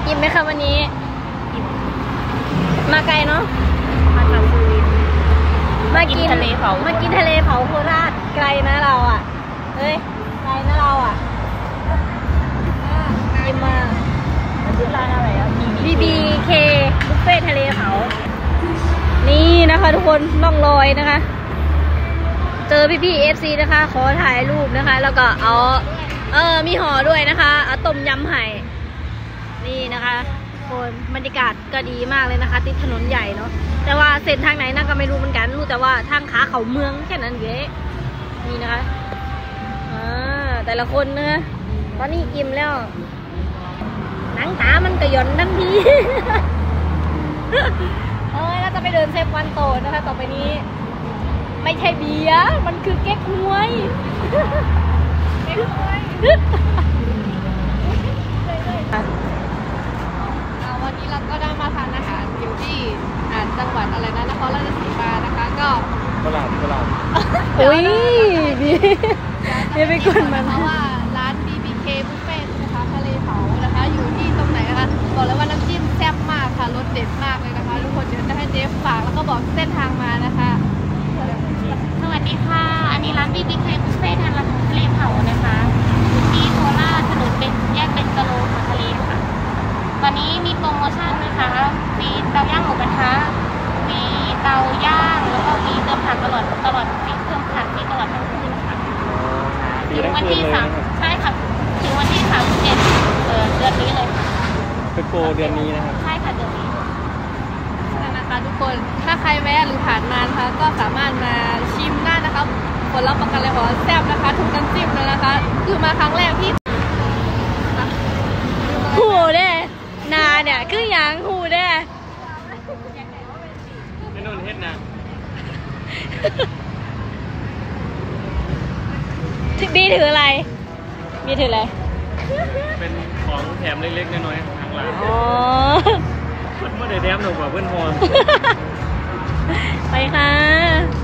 อิ่มไหมคะวันนี้มาไกลเนาะมาจากสุรินทร์มากินทะเลเผาโคราชไกลนะเราอ่ะเฮ้ยไกลนะเราอ่ะอิ่มมาชื่อร้านอะไรอ่ะ BBK บุฟเฟ่ทะเลเผานี่นะคะทุกคนล่องลอยนะคะเจอพี่ๆ FC นะคะขอถ่ายรูปนะคะแล้วก็เอามีห่อด้วยนะคะเอาต้มยำไห่นี่นะคะคนบรรยากาศก็ดีมากเลยนะคะติดถนนใหญ่เนาะแต่ว่าเส้นทางไหนนั่นก็ไม่รู้เหมือนกันรู้แต่ว่าทางขาเขาเมืองแค่นั้นเองนี่นะคะแต่ละคนนะคะตอนนี้อิ่มแล้วหนังตามันกระยอนทั้งทีเราจะไปเดินเซฟวันโตนะคะต่อไปนี้ไม่ใช่เบียร์มันคือเก๊กฮวยวันนี้เราก็ได้มาทานอาหารอยู่ที่จังหวัดอะไรนะนครราชสีมานะคะก็ตลาดอุ้ยดีเดี๋ยวไปกดมันเพราะว่าร้าน BBK บุฟเฟ่ต์นะคะทะเลเผานะคะอยู่ที่ตรงไหนนะคะบอกเลยว่าน้ำจิ้มแซ่บมากค่ะรสเด็ดมากเลยนะคะทุกคนเดี๋ยวจะให้เจฟฝากแล้วก็บอกเส้นทางมานะคะสวัสดีค่ะอันนี้ร้าน BBK บุฟเฟ่ต์ทะเลเผานะคะที่โคราชถนนเป็นแยกเป็นกะโลของทะเลค่ะตอนนี้มีโปรโมชั่นนะคะฟรีเตาย่างหมูกระทะฟรีเตาย่างแล้วก็ฟรีเติมผักตลอดฟรีเติมผักฟรีตลอดทั้งคืนค่ะถึงวันที่3ใช่ค่ะถึงวันที่31เดือนนี้เลยเป็นโปรเดือนนี้นะครับใช่ค่ะเดือนนี้นะคะทุกคนถ้าใครแวะหรือผ่านมานะคะก็สามารถมาชิมได้นะคะผลรับประกันเลยว่าแซ่บนะคะถูกน้ำจิ้มเลยนะคะคือมาครั้งแรกพี่หูเด้นาเนี่ยคืออย่างหูเด้ไม่นุ่นเฮ็ดนะดีถืออะไรมีถืออะไรเป็นของแถมเล็กๆน้อยๆทางร้านอ๋อเพื่อนไม่ได้แดมหนูกว่าเพื่อนฮอนไปค่ะ